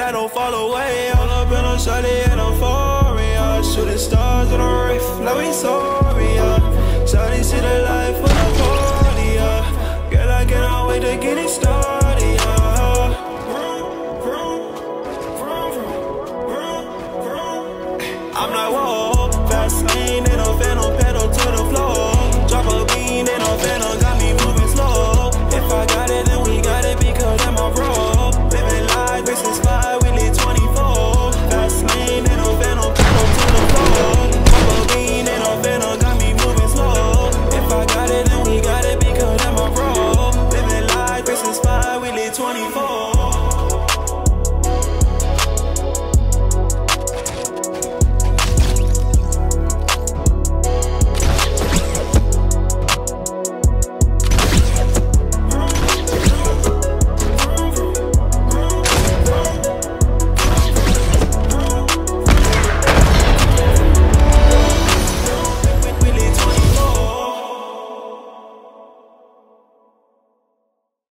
I don't fall away. All up in a shawty and I'm euphoria. Shooting stars on a roof, like we sorry, yeah. Shawty see the life.